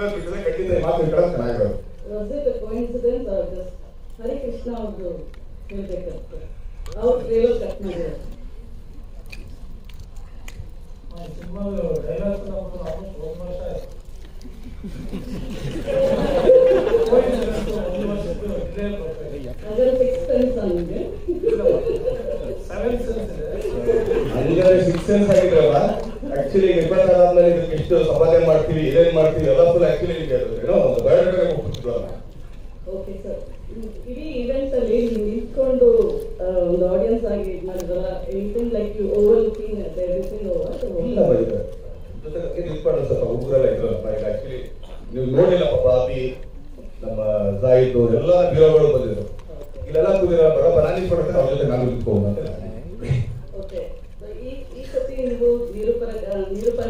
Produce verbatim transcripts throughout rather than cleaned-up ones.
ಬಿಟ್ಟಿದ್ರೆ ಖಂಡಿತ ಮಾತು ಕೇಳೋದು ಚೆನ್ನಾಗಿರೋದು. Was it a coincidence or just Hari Krishna ಅವರು ಹೇಳ್ಬೇಕಂತೆ ಅವ್ರು ಟ್ರೇಲರ್ ಕಟ್ ಮಾಡಿದ್ದಾರೆ. ಸಿನಿಮಾದ ಡೈಲಾಗ್ ನಮ್ದು ಆಲ್ಮೋಸ್ಟ್ ಒಂದು ವರ್ಷ ಆಯ್ತು. ಅದರ ಸಿಕ್ಸ್ ಸೆನ್ಸ್ ನನಗೆ ಸೆವೆನ್ ಸೆನ್ಸ್ ಇದೆ. ಹಂಗಾದ್ರೆ ಸಿಕ್ಸ್ ಸೆನ್ಸ್ ಆಗಿದ್ರಲ್ಲ. ಆಕ್ಚುಲಿ ಇಪ್ಪತ್ತಾದ್ಮೇಲೆ ಇದಕ್ಕೆ ಎಷ್ಟು ಸಂಪಾದನೆ ಮಾಡ್ತೀವಿ, ಏನೇನ್ ಮಾಡ್ತೀವಿ ಎಲ್ಲ ಫುಲ್ ಆಕ್ಚುಲಿ ಏನೋ ಬಯೋಡೇಟಾ ಹೋಗ್ತಿದ್ವಲ್ಲ. ಓಕೆ ಸರ್, ಇಡೀ ಇವೆಂಟ್ ಅಲ್ಲಿ ನೀವು ನಿಂತ್ಕೊಂಡು ಒಂದು ಆಡಿಯನ್ಸ್ ಆಗಿ ಮಾಡಿದ್ರಲ್ಲ, anything like you over looking everything over ಇಲ್ಲ ಬೈತಾರೆ ಜೊತೆಗೆ ನಿಂತ್ಕೊಂಡು ಸ್ವಲ್ಪ ಹುಡುಗರೆಲ್ಲ ಇದ್ರಲ್ಲ. ಈಗ ಆಕ್ಚುಲಿ ನೀವು ನೋಡಿಲ್ಲ ಪಾಪ ಅಭಿ, ನಮ್ಮ ಜಾಯಿದ್ ಎಲ್ಲ ಹೀರೋಗಳು ಬಂದಿದ್ರು. ಇಲ್ಲೆಲ್ಲ ಕೂದಿರೋ ಬರೋಬ್ಬರ ನಾನು ನಿಂತ್ಕೊಡ್ತೇನೆ, ಅವ್ರ ಜೊತೆ ನಾನು ನಿಂತ್ಕೊಂಡು ಅಂತ. ಓಕೆ, ಈ ಈ ಸತಿ ನೀವು ನಿರೂಪರ ನಿರೂಪರ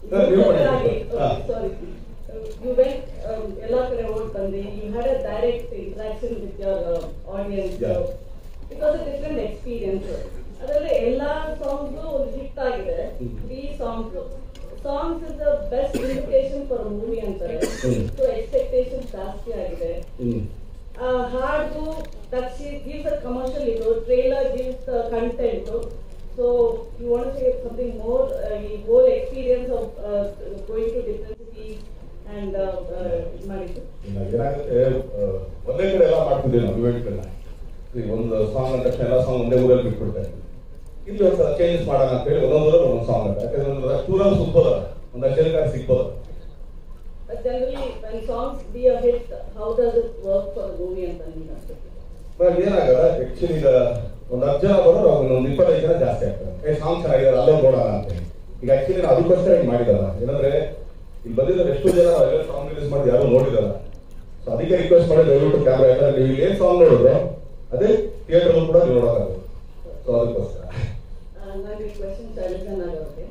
ಸಾರಿ you went um, ಎಲ್ಲ ಕಡೆ ಓಡ್ ಬಂದು you had a direct interaction with your uh, audience. Yeah. It was a different experience. ಅದರಲ್ಲಿ ಎಲ್ಲಾ ಸಾಂಗ್ಸ್ ಒಂದು ಹಿಟ್ ಆಗಿದೆ. Three songs songs is the best indication for movie ಅಂತಾರೆ. ಸೊ ಎಕ್ಸ್ಪೆಕ್ಟೇಷನ್ ಜಾಸ್ತಿ ಆಗಿದೆ. ಹಾಡು ದಕ್ಷಿ ಗಿವ್ಸ್ ಅ ಕಮರ್ಷಿಯಲ್, ಇದು trailer gives the content. So you want to say something more, ಈ whole experience of going to different cities and ಮಾಡಿದ್ದು. ಏನಾಗುತ್ತೆ, ಒಂದೇ ಕಡೆ ಎಲ್ಲ ಮಾಡ್ತಿದ್ದೀವಿ ನಾವು ಇವೆಂಟ್ಗಳನ್ನ. ಒಂದು ಸಾಂಗ್ ಅಂದ ತಕ್ಷಣ ಎಲ್ಲ ಸಾಂಗ್ ಒಂದೇ ಊರಲ್ಲಿ ಬಿಟ್ಬಿಡ್ತಾರೆ. ಇಲ್ಲಿ ಒಂದು ಚೇಂಜಸ್ ಮಾಡೋಣ ಅಂತ ಹೇಳಿ ಒಂದೊಂದು ಊರಲ್ಲಿ ಒಂದೊಂದು ಸಾಂಗ್ ಅಂತ. ಯಾಕಂದ್ರೆ ಒಂದು ಟೂರಲ್ಲಿ ಸಿಗ್ಬೋದಲ್ಲ, ಒಂದು ಅಕ್ಷರಕಾರ ಸಿಗ್ಬೋದು. But generally, when songs be a hit, how does it work for the movie ಅಂತ ನಿಮ್ಗೆ ಅನ್ಸುತ್ತೆ? ಇವಾಗ ಏನಾಗಲ್ಲ, ಆಕ್ಚುಲಿ ಈಗ ಒಂದು ಹತ್ತು ಜನ ಬರೋರು ಒಂದು ಇಪ್ಪತ್ತೈದು ಜನ ಜಾಸ್ತಿ ಆಗ್ತಾರೆ. ಏ ಸಾಂಗ್ ಚೆನ್ನಾಗಿದೆ ಅಲ್ಲೇ ನೋಡೋಣ ಅಂತ. ಈಗ ಆಕ್ಚುಲಿ ನಾವು ಅದಕ್ಕೋಸ್ಕರ ಈಗ ಮಾಡಿದಲ್ಲ. ಏನಂದ್ರೆ ಇಲ್ಲಿ ಬಂದಿದ್ದಾರೆ ಎಷ್ಟೋ ಜನ ಎಲ್ಲ ಸಾಂಗ್ ರಿಲೀಸ್ ಮಾಡಿ ಯಾರು ನೋಡಿದಲ್ಲ. ಸೊ ಅದಕ್ಕೆ ರಿಕ್ವೆಸ್ಟ್ ಮಾಡಿ ದಯವಿಟ್ಟು ಕ್ಯಾಮ್ರಾ, ಯಾಕಂದ್ರೆ ನೀವು ಇಲ್ಲಿ ಏನ್ ಸಾಂಗ್ ನೋಡಿದ್ರು ಅದೇ ಥಿಯೇಟರ್ ಕೂಡ ನೀವು ನೋಡೋಕ್ಕಾಗುತ್ತೆ. ಸೊ ಅದಕ್ಕೋಸ್ಕರ ನನಗೆ ಕ್ವೆಶ್ಚನ್ ಚಾಲೆಂಜ್ ಆಗೋಕೆ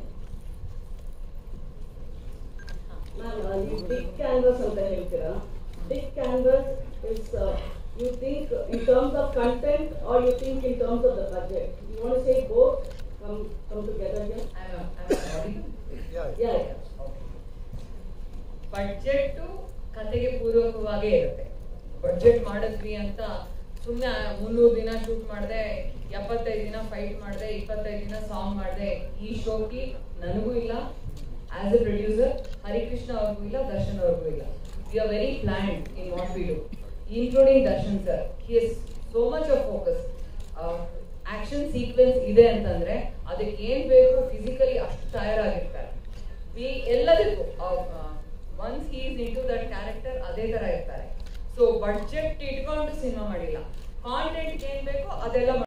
ಮ್ಯಾಮ್, ನೀವು ಬಿಗ್ ಕ್ಯಾನ್ವಾಸ್ ಅಂತ ಹೇಳ್ತೀರಾ. Big canvas is you think in terms of content are you think in terms of the budget? You want to say both come come together here? Yeah yeah budget ಕತೆಗೆ ಪೂರ್ವಕವಾಗೇ ಇರುತ್ತೆ. Budget ಮಾಡಿದ್ವಿ ಅಂತ ಸುಮ್ಮನೆ ಮುನ್ನೂರು ದಿನ ಶೂಟ್ ಮಾಡಿದೆ, ಎಪ್ಪತ್ತೈದು ದಿನ ಫೈಟ್ ಮಾಡಿದೆ, ಇಪ್ಪತ್ತೈದು ದಿನ ಸಾಂಗ್ ಮಾಡಿದೆ, ಈ ಶೋಕಿ ನನಗೂ ಇಲ್ಲ, ಆಸ್ ಎ ಪ್ರೊಡ್ಯೂಸರ್ ಹರಿಕೃಷ್ಣ ಅವ್ರಿಗೂ ಇಲ್ಲ, ದರ್ಶನ್ ಅವ್ರಿಗೂ ಇಲ್ಲ. We are very planned in what we do, including Darshan sir. He is so much of focus. Action sequence ಇದೆ ಅಂತಂದ್ರೆ ಅದಕ್ಕೆ ಏನ್ ಬೇಕು ಫಿಸಿಕಲಿ ಅಷ್ಟು ಟಯರ್ ಆಗಿರ್ತಾರೆ. ವಿ ಎಲ್ಲದಕ್ಕೂ once he is in to that character ಅದೇ ತರ ಇರ್ತಾರೆ. ಸೊ ಬಡ್ಜೆಟ್ ಇಟ್ಕೊಂಡು ಸಿನಿಮಾ ಮಾಡಿಲ್ಲ, ಕಾಂಟೆಂಟ್ ಏನ್ ಬೇಕೋ ಅದೆಲ್ಲ